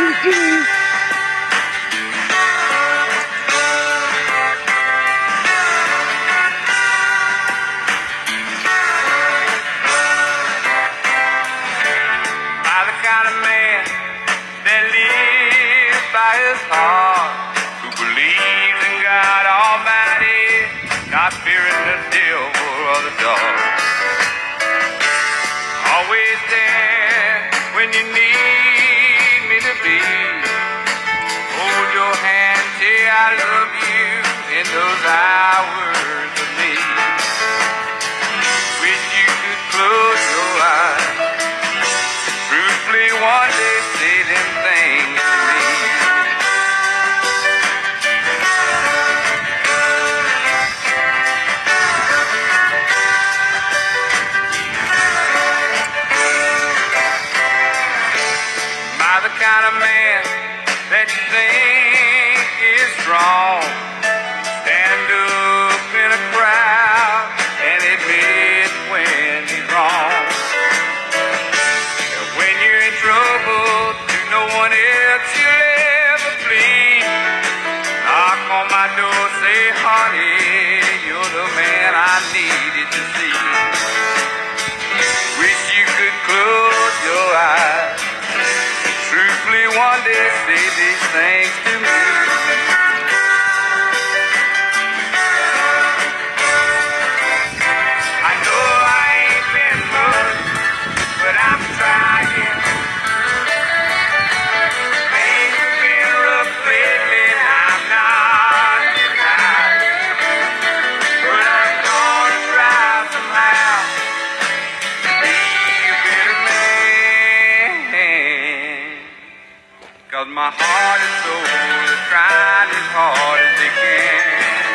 kind of man that lives by his heart, who believes in God Almighty, not fearing the devil or the dark. Always there when you need me to be. Hold your hand, say I love you in those hours of need. Wish you could close your eyes, truthfully one day say them things to me. Am I the kind of man that you think is strong? Stand up in a crowd and admit when he's wrong. And when you're in trouble, to no one else you'll ever plead. Knock on my door, say, honey, you're the man I needed to see. Wish you could close your eyes, truthfully one day say these things to me. I know I ain't been much, but I'm trying. Things have been rough lately, I'm not denying. But I'm gonna try somehow to be a better man. 'Cause my heart and soul is trying as hard as they can.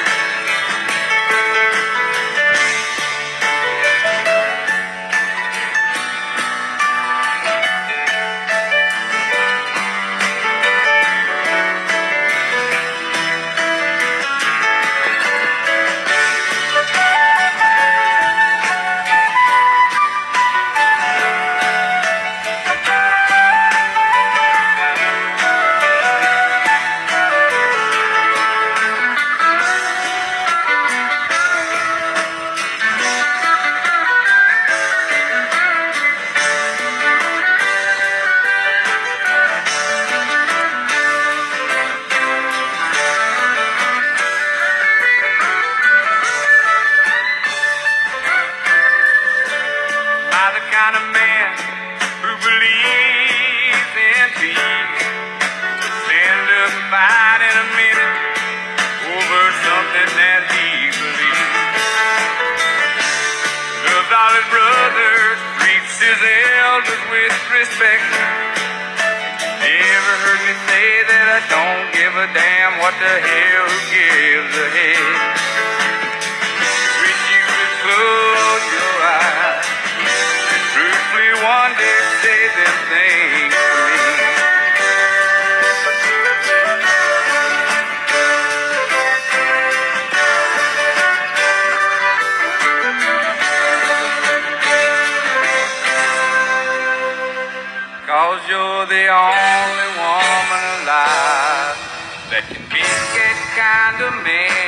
I'm the kind of man who believes in peace. Stand up and fight in a minute over something that he believes. Loves all his brothers, treats his elders with respect. Never heard me say that I don't give a damn what the hell who gives a head. Wish you could close your eyes, truthfully one day say them things to me. 'Cause you're the only woman alive that can be that kind of man.